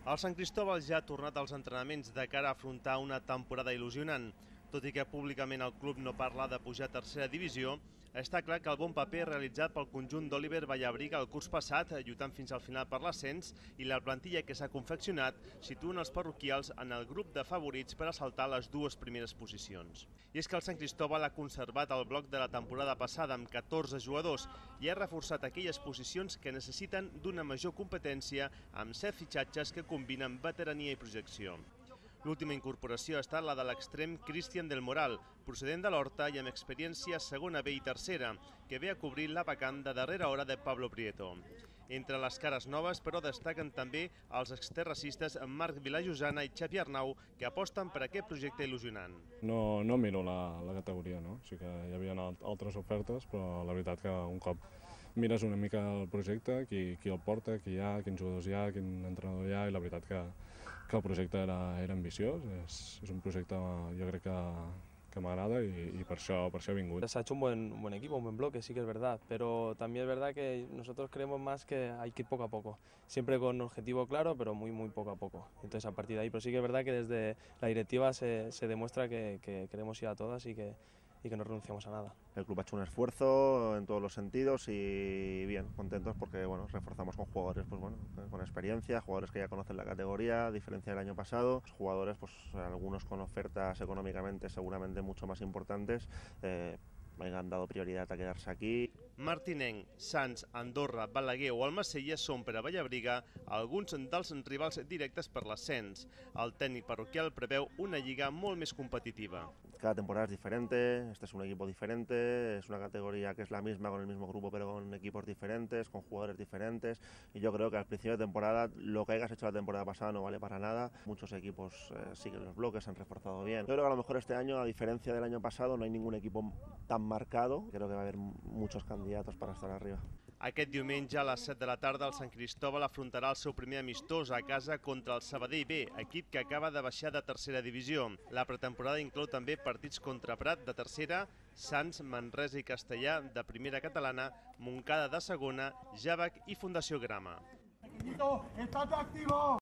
El Sant Cristóbal ja ha tornat als entrenaments de cara a afrontar una temporada il·lusionant. Tot i que públicament el club no parla de pujar a tercera divisió, està clar que el bon paper realitzat pel conjunt d'Oliver Vallabriga el curs passat, lluitant fins al final per l'ascens, i la plantilla que s'ha confeccionat situen els parroquials en el grup de favorits per assaltar les dues primeres posicions. I és que el Sant Cristóbal ha conservat el bloc de la temporada passada amb 14 jugadors i ha reforçat aquelles posicions que necessiten d'una major competència amb 7 fitxatges que combinen veterania i projecció. L'última incorporació ha estat la de l'extrem Cristian del Moral, procedent de l'Horta i amb experiència a segona B i tercera, que ve a cobrir la vacant de darrera hora de Pablo Prieto. Entre les cares noves, però, destaquen també els exterracistes Marc Vilajosana i Xavi Arnau, que aposten per aquest projecte il·lusionant. No miro la categoria, no? Sí que hi havia altres ofertes, però la veritat que un cop mires una mica el projecte, qui el porta, qui hi ha, quins jugadors hi ha, quin entrenador hi ha, i la veritat que el projecte era ambiciós. És un projecte, jo crec que m'agrada y por eso he vingut. Se ha hecho un buen equipo, un buen bloque, sí que es verdad, pero también es verdad que nosotros creemos más que hay que ir poco a poco, siempre con un objetivo claro, pero muy poco a poco. Entonces a partir de ahí, pero sí que es verdad que desde la directiva se demuestra que queremos ir a todas y que no renunciamos a nada. El club ha hecho un esfuerzo en todos los sentidos y bien, contentos porque bueno, reforzamos con jugadores con experiencia, jugadores que ya conocen la categoría, a diferencia del año pasado, jugadores algunos con ofertas económicamente seguramente mucho más importantes, han dado prioridad a quedarse aquí. Martinenc, Sants, Andorra, Balaguer o Almacelles són per a Vallabriga alguns dels rivals directes per l'ascens. El tècnic parroquial preveu una lliga molt més competitiva. Cada temporada es diferente, este es un equipo diferente, es una categoría que es la misma con el mismo grupo pero con equipos diferentes, con jugadores diferentes, y yo creo que al principio de temporada lo que hayas hecho la temporada pasada no vale para nada. Muchos equipos siguen los bloques, se han reforzado bien. Yo creo que a lo mejor este año, a diferencia del año pasado, no hay ningún equipo tan marcado. Creo que va a haber muchos candidatos para estar arriba. Aquest diumenge a les 7 de la tarda el Sant Cristóbal afrontarà el seu primer amistós a casa contra el Sabadell B, equip que acaba de baixar de tercera divisió. La pretemporada inclou també partits contra Prat de tercera, Sants, Manresa i Castellà de primera catalana, Montcada de segona, Javac i Fundació Grama.